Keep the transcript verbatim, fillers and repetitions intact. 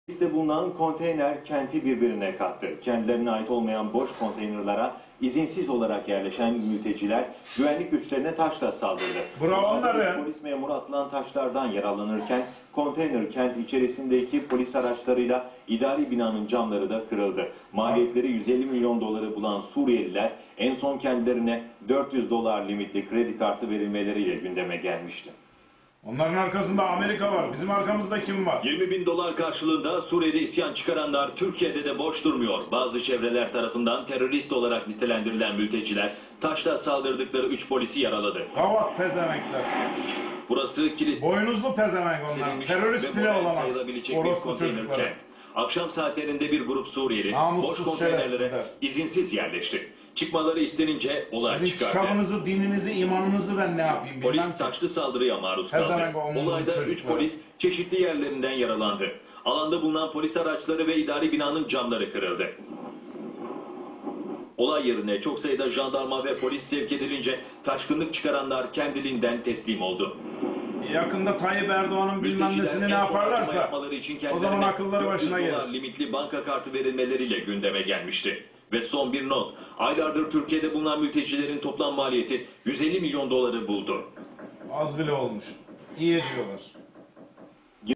Liste bulunan konteyner kenti birbirine kattı. Kendilerine ait olmayan boş konteynerlara izinsiz olarak yerleşen mülteciler güvenlik güçlerine taşla saldırdı. Bravo onları. Polis memuru atılan taşlardan yaralanırken konteyner kent içerisindeki polis araçlarıyla idari binanın camları da kırıldı. Maliyetleri yüz elli milyon doları bulan Suriyeliler en son kendilerine dört yüz dolar limitli kredi kartı verilmeleriyle gündeme gelmişti. Onların arkasında Amerika var. Bizim arkamızda kim var? yirmi bin dolar karşılığında Suriye'de isyan çıkaranlar Türkiye'de de boş durmuyor. Bazı çevreler tarafından terörist olarak nitelendirilen mülteciler taşla saldırdıkları üç polisi yaraladı. Gavat pezevenkler. Burası kilit Boynuzlu pezevenk onlar. Terörist bile olamaz. sayılabilecek bir Orospu konteyner çocukları. kent. Akşam saatlerinde bir grup Suriyeli Namussuz boş konteynerlere şerefsizler. izinsiz yerleşti. Çıkmaları istenince olay Sizin çıkardı. kitabınızı, dininizi, imanınızı ben ne yapayım bilmem Polis ki. taşlı saldırıya maruz kaldı. Pezevenk olmalı Olayda üç çocuklar. polis çeşitli yerlerinden yaralandı. Alanda bulunan polis araçları ve idari binanın camları kırıldı. Olay yerine çok sayıda jandarma ve polis sevk edilince taşkınlık çıkaranlar kendiliğinden teslim oldu. Yakında Tayyip Erdoğan'ın bilmem Mülteciler nesini en ne son harcama yaparlarsa yapmaları için o zaman kendilerine akılları başına dört yüz gelir. dolar limitli banka kartı verilmeleriyle gündeme gelmişti. Ve son bir not. Aylardır Türkiye'de bulunan mültecilerin toplam maliyeti yüz elli milyon doları buldu. Az bile olmuş. İyi ediyorlar.